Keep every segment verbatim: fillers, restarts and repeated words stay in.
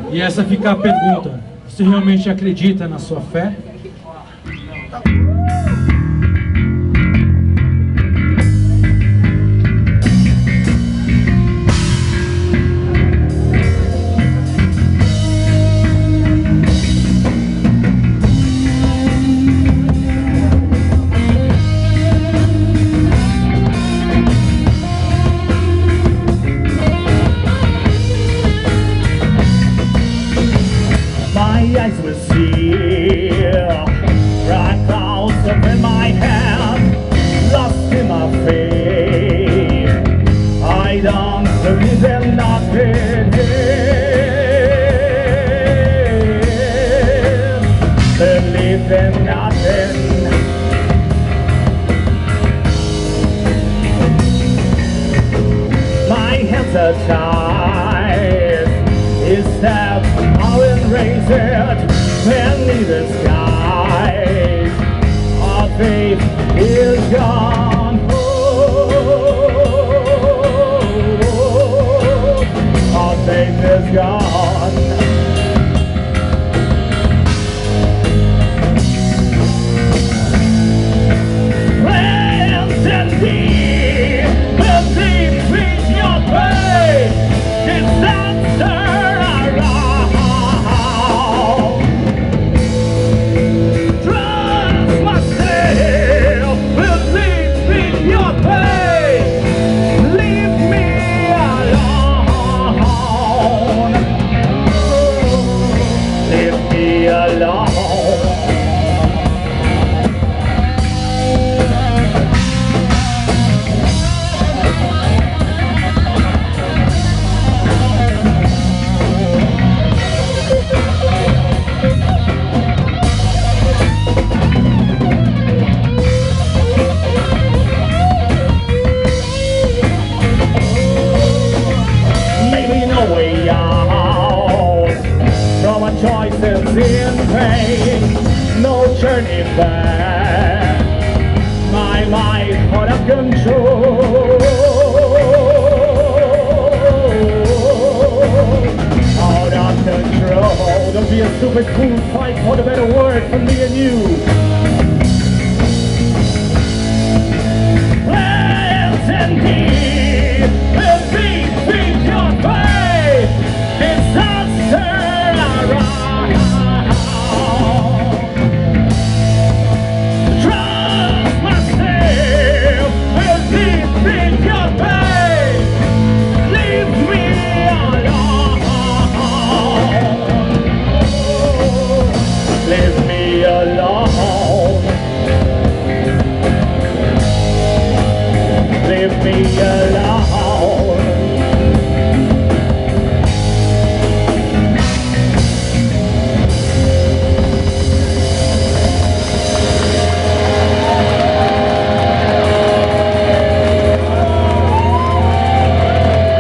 E essa fica a pergunta: você realmente acredita na sua fé? Eyes will see bright clouds up in my head, lost in my faith. I don't believe in nothing, believe in nothing. My hands are tied, his steps are raised beneath the skies. Our faith is gone. Oh, our faith is gone. Friends indeed, believe with your faith. Disaster around. Trust myself, believe with your faith. Leave me alone. Leave me alone. Way out from our choices in pain, no journey back. My mind out of control, out of control. Don't be a stupid fool, fight for the better word for me and you. Plans indeed will be with your faith.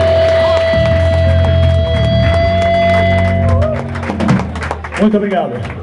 Muito obrigado.